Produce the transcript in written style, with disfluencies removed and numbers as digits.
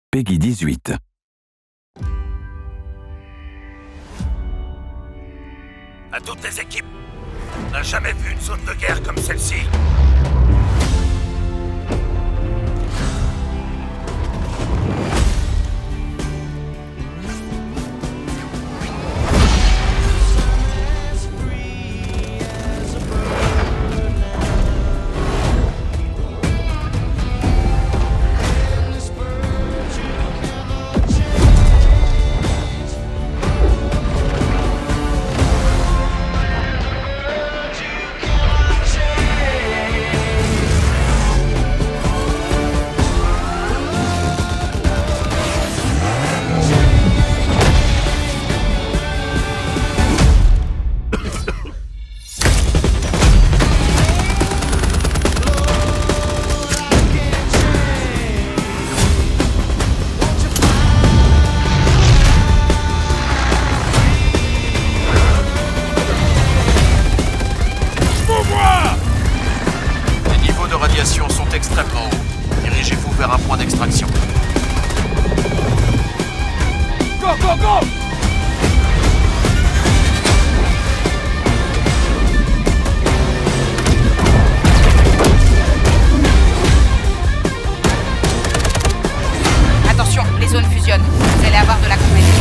Peggy 18. À toutes les équipes, on n'a jamais vu une zone de guerre comme celle-ci. Sont extrêmement hauts. Dirigez-vous vers un point d'extraction. Go, go, go! Attention, les zones fusionnent. Vous allez avoir de la compétition.